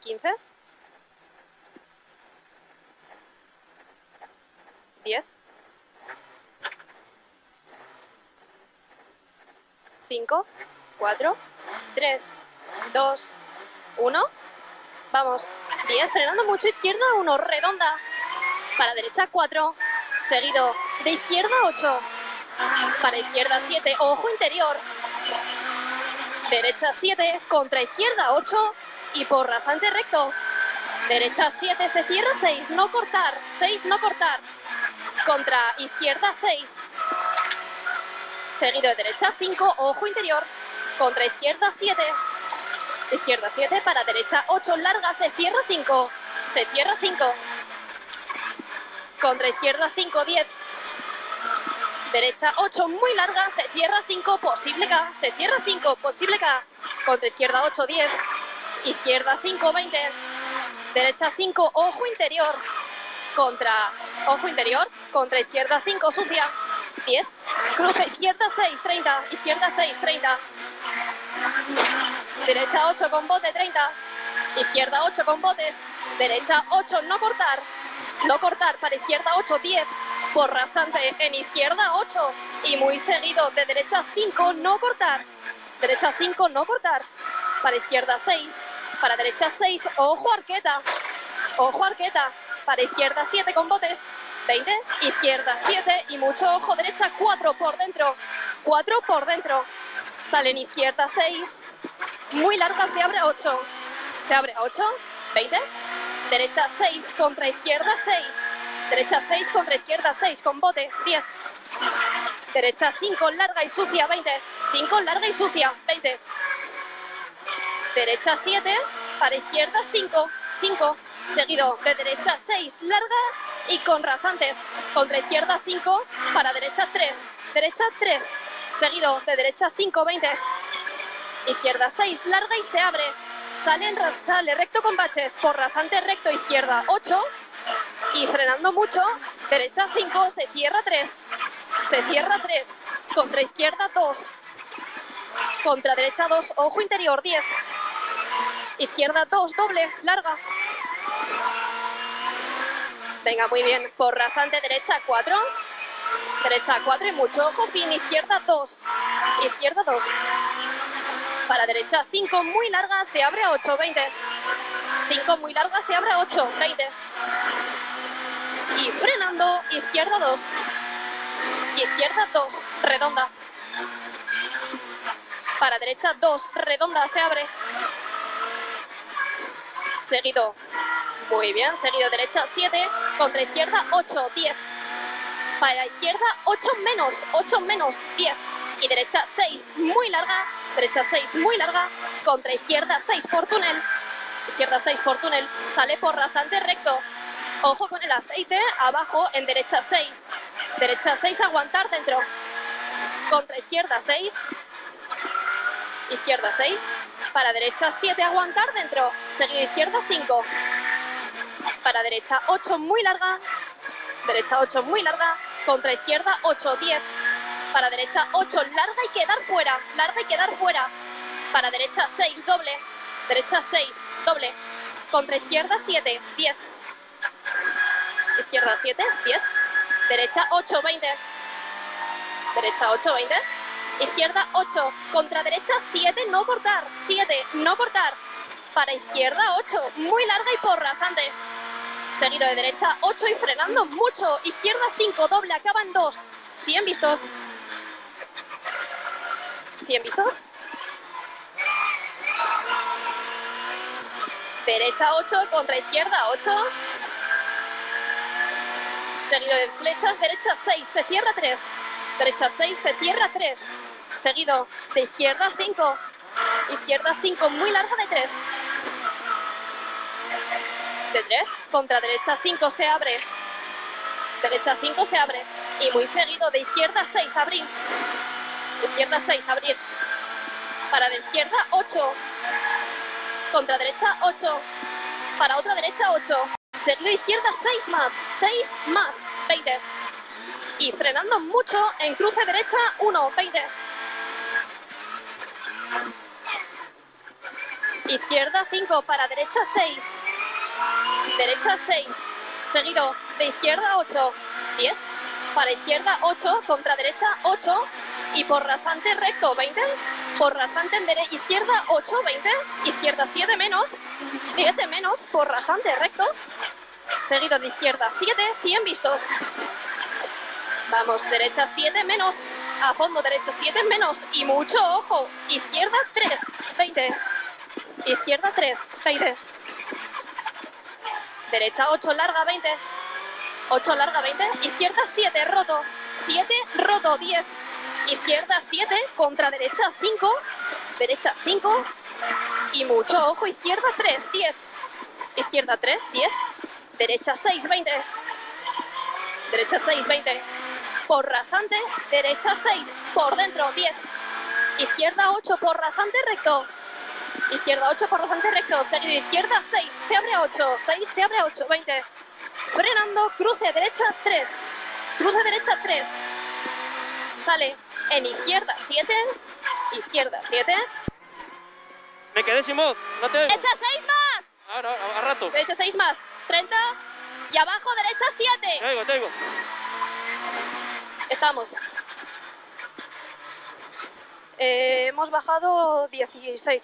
15. 10. 5, 4, 3, 2, 1. Vamos. 10, frenando mucho, izquierda 1, redonda. Para derecha 4, seguido de izquierda 8. Para izquierda 7, ojo interior. Derecha 7, contra izquierda 8 y por rasante recto. Derecha 7, se cierra 6, no cortar. 6, no cortar. Contra izquierda 6. Seguido de derecha 5, ojo interior. Contra izquierda 7. Izquierda 7, para derecha 8, larga, se cierra 5. Se cierra 5. Contra izquierda 5, 10. Derecha 8, muy larga, se cierra 5, posible K. Se cierra 5, posible K. Contra izquierda 8, 10. Izquierda 5, 20. Derecha 5, ojo interior. Contra ojo interior. Contra izquierda 5, sucia. 10. Cruce izquierda 6, 30. Izquierda 6, 30. Derecha 8 con bote, 30. Izquierda 8 con botes. Derecha 8, no cortar. No cortar, para izquierda 8, 10. Por rasante en izquierda 8. Y muy seguido de derecha 5, no cortar. Derecha 5, no cortar. Para izquierda 6. Para derecha 6, ojo arqueta. Ojo arqueta. Para izquierda 7 con botes. 20. Izquierda 7 y mucho ojo. Derecha 4 por dentro. 4 por dentro. Sale en izquierda 6. Muy larga, se abre a 8. Se abre a 8. 20. Derecha 6 contra izquierda 6. Derecha 6 contra izquierda 6 con bote. 10. Derecha 5 larga y sucia. 20. 5 larga y sucia. 20. Derecha 7 para izquierda 5. 5. Seguido de derecha 6 larga y con rasantes. Contra izquierda 5 para derecha 3. Derecha 3. Seguido de derecha 5. 20. Izquierda 6 larga y se abre. Sale recto con baches. Por rasante recto izquierda 8. Y frenando mucho. Derecha 5. Se cierra 3. Se cierra 3. Contra izquierda 2. Contra derecha 2. Ojo interior 10. Izquierda 2. Doble. Larga. Venga, muy bien. Por rasante derecha 4. Derecha 4 y mucho ojo. Fin. Izquierda 2. Izquierda 2. Para derecha 5 muy larga. Se abre a 8. 20. 5 muy larga. Se abre a 8. 20. Y frenando. Izquierda 2. Izquierda 2. Redonda. Para derecha 2. Redonda. Se abre. Seguido. Muy bien. Seguido derecha 7. Contra izquierda 8. 10. Para izquierda 8 menos. 8 menos. 10. Y derecha 6. Muy larga. Derecha 6 muy larga. Contra izquierda 6 por túnel. Izquierda 6 por túnel. Sale por rasante recto. Ojo con el aceite. Abajo en derecha 6. Derecha 6 aguantar dentro. Contra izquierda 6. Izquierda 6. Para derecha 7 aguantar dentro. Seguido izquierda 5. Para derecha 8 muy larga. Derecha 8 muy larga. Contra izquierda 8. 10. Para derecha 8 larga y quedar fuera. Larga y quedar fuera. Para derecha 6 doble. Derecha 6 doble. Contra izquierda 7. 10. Izquierda 7. 10. Derecha 8. 20. Derecha 8. 20. Izquierda 8. Contra derecha 7. No cortar. 7. No cortar. Para izquierda 8. Muy larga y por rasante. Seguido de derecha 8 y frenando mucho. Izquierda 5. Doble. Acaban 2. 100 vistos. 100 vistos. Derecha 8 contra izquierda 8. Seguido de flechas. Derecha 6. Se cierra 3. Derecha 6. Se cierra 3. Seguido de izquierda 5. Izquierda 5. Muy larga de 3. De 3. Contra derecha 5 se abre. Derecha 5 se abre. Y muy seguido de izquierda 6. Abrir. Izquierda 6. Abrir. Para de izquierda 8. Contra derecha 8. Para otra derecha 8. Seguido izquierda 6 más. 6 más. 20. Y frenando mucho en cruce derecha 1. 20. izquierda 5 para derecha 6, derecha 6, seguido de izquierda 8, 10, para izquierda 8, contra derecha 8 y por rasante recto 20, por rasante en izquierda 8, 20, izquierda 7 menos, por rasante recto, seguido de izquierda 7, 100 vistos. Vamos, derecha 7 menos, a fondo, derecha 7 menos y mucho ojo, izquierda 3, 20, izquierda 3, 20, derecha 8 larga 20, 8 larga 20, izquierda 7 roto, 7 roto 10, izquierda 7 contra derecha 5, derecha 5 y mucho ojo, izquierda 3, 10, izquierda 3, 10, derecha 6, 20, derecha 6, 20, por rasante, derecha 6, por dentro 10, izquierda 8 por rasante recto, izquierda 8 por rasante recto, seguido izquierda 6, se abre 8, 6, se abre 8, 20, frenando, cruce derecha 3, cruce derecha 3, sale en izquierda 7, izquierda 7, Me quedé sin voz, no te oigo. derecha 6 más, Ahora, a rato. derecha 6 más, 30 y abajo derecha 7. Te oigo, te oigo. Estamos. Hemos bajado 16.